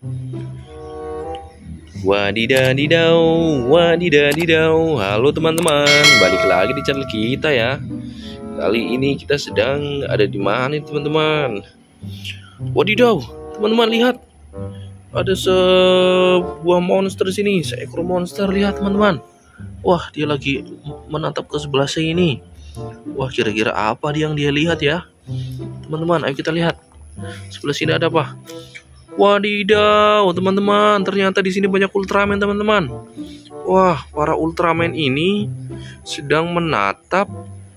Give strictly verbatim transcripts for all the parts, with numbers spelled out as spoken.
Wadidadidau, wadidadidau. Halo teman-teman, balik lagi di channel kita ya. Kali ini kita sedang ada di mana nih teman-teman? Wadidaw, teman-teman lihat. Ada sebuah monster di sini, seekor monster, lihat teman-teman. Wah, dia lagi menatap ke sebelah sini. Wah, kira-kira apa dia yang dia lihat ya? Teman-teman, ayo kita lihat. Sebelah sini ada apa? Wadidaw, teman-teman, ternyata di sini banyak Ultraman, teman-teman. Wah, para Ultraman ini sedang menatap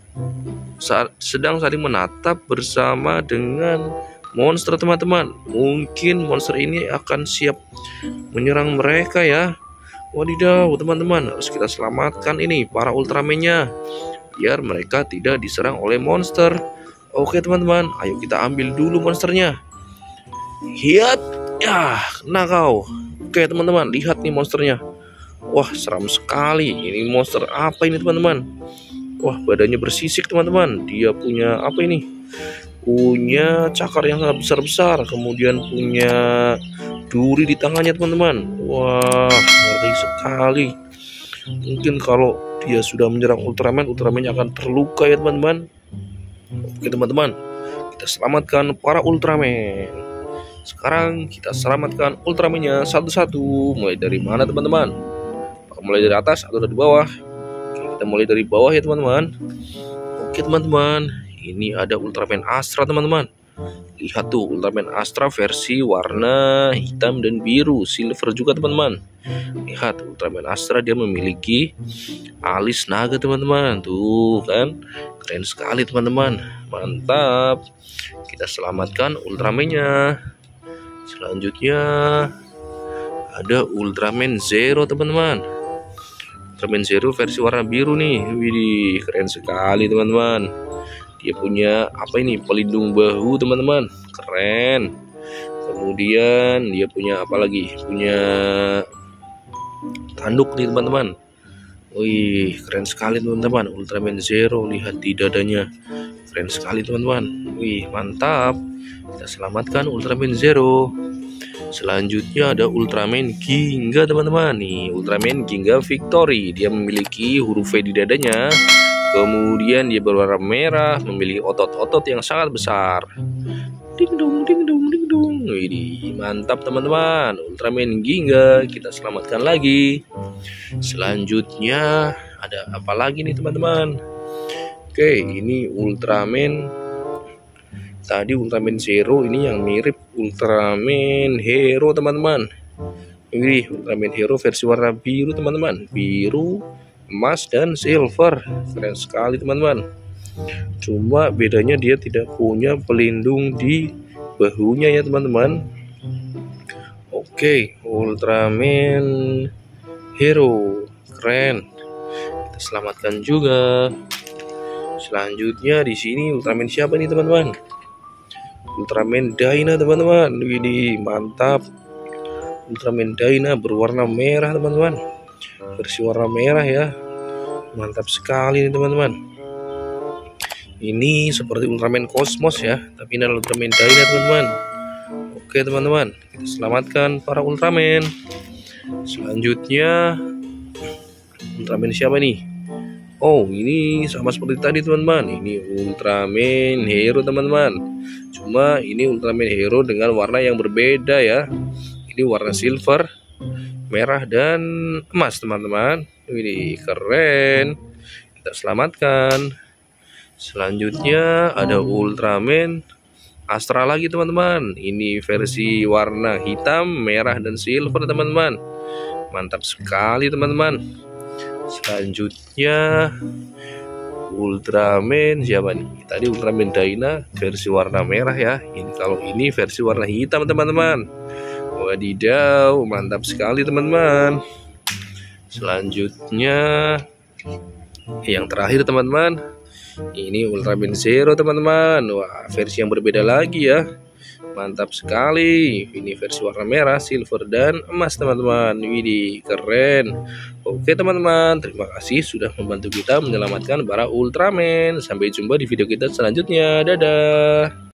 sedang saling menatap bersama dengan monster, teman-teman. Mungkin monster ini akan siap menyerang mereka ya. Wadidaw, teman-teman, harus kita selamatkan ini para Ultraman-nya biar mereka tidak diserang oleh monster. Oke, teman-teman, ayo kita ambil dulu monsternya. Hiat, ya, kena kau. Oke, teman-teman, lihat nih monsternya. Wah, seram sekali. Ini monster apa ini, teman-teman? Wah, badannya bersisik, teman-teman. Dia punya apa ini? Punya cakar yang sangat besar-besar. Kemudian punya duri di tangannya, teman-teman. Wah, ngeri sekali. Mungkin kalau dia sudah menyerang Ultraman, Ultraman-nya akan terluka ya, teman-teman. Oke, teman-teman, kita selamatkan para Ultraman. Sekarang kita selamatkan Ultraman-nya satu-satu. Mulai dari mana, teman-teman? Mulai dari atas atau dari bawah? Kita mulai dari bawah ya, teman-teman. Oke, teman-teman, ini ada Ultraman Astra, teman-teman. Lihat tuh, Ultraman Astra versi warna hitam dan biru, silver juga, teman-teman. Lihat, Ultraman Astra dia memiliki alis naga, teman-teman. Tuh kan, keren sekali, teman-teman. Mantap. Kita selamatkan Ultraman-nya. Selanjutnya ada Ultraman Zero, teman-teman. Ultraman Zero versi warna biru nih. Widih, keren sekali, teman-teman. Dia punya apa ini? Pelindung bahu, teman-teman. Keren. Kemudian dia punya apa lagi? Punya tanduk nih, teman-teman. Wih, keren sekali, teman-teman. Ultraman Zero, lihat di dadanya. Keren sekali, teman-teman. Wih, mantap. Kita selamatkan Ultraman Zero. Selanjutnya ada Ultraman Ginga, teman-teman. Nih, Ultraman Ginga Victory. Dia memiliki huruf V di dadanya. Kemudian dia berwarna merah, memiliki otot-otot yang sangat besar. Ding dong, ding dong, ding dong. Wih, mantap, teman-teman. Ultraman Ginga kita selamatkan lagi. Selanjutnya ada apa lagi nih, teman-teman? Oke, ini Ultraman. Tadi Ultraman Zero, ini yang mirip Ultraman Hero, teman-teman. Ini Ultraman Hero versi warna biru, teman-teman. Biru, emas, dan silver. Keren sekali, teman-teman. Cuma bedanya dia tidak punya pelindung di bahunya ya, teman-teman. Oke, Ultraman Hero. Keren. Kita selamatkan juga. Selanjutnya di sini Ultraman siapa nih, teman-teman? Ultraman Dyna, teman-teman. Widih, mantap. Ultraman Dyna berwarna merah, teman-teman. Versi warna merah ya. Mantap sekali nih, teman-teman. Ini seperti Ultraman Cosmos ya, tapi ini adalah Ultraman Dyna, teman-teman. Oke, teman-teman, kita selamatkan para Ultraman. Selanjutnya Ultraman siapa nih? Oh, ini sama seperti tadi, teman-teman. Ini Ultraman Hero, teman-teman. Cuma ini Ultraman Hero dengan warna yang berbeda ya. Ini warna silver, merah, dan emas, teman-teman. Ini keren. Kita selamatkan. Selanjutnya ada Ultraman Astra lagi, teman-teman. Ini versi warna hitam, merah, dan silver, teman-teman. Mantap sekali, teman-teman. Selanjutnya Ultraman siapa nih? Tadi Ultraman Dyna versi warna merah ya. Ini kalau ini versi warna hitam, teman-teman. Wadidaw, mantap sekali, teman-teman. Selanjutnya yang terakhir, teman-teman. Ini Ultraman Zero, teman-teman. Wah, versi yang berbeda lagi ya. Mantap sekali. Ini versi warna merah, silver, dan emas, teman-teman. Widih, keren. Oke, teman-teman, terima kasih sudah membantu kita menyelamatkan para Ultraman. Sampai jumpa di video kita selanjutnya. Dadah.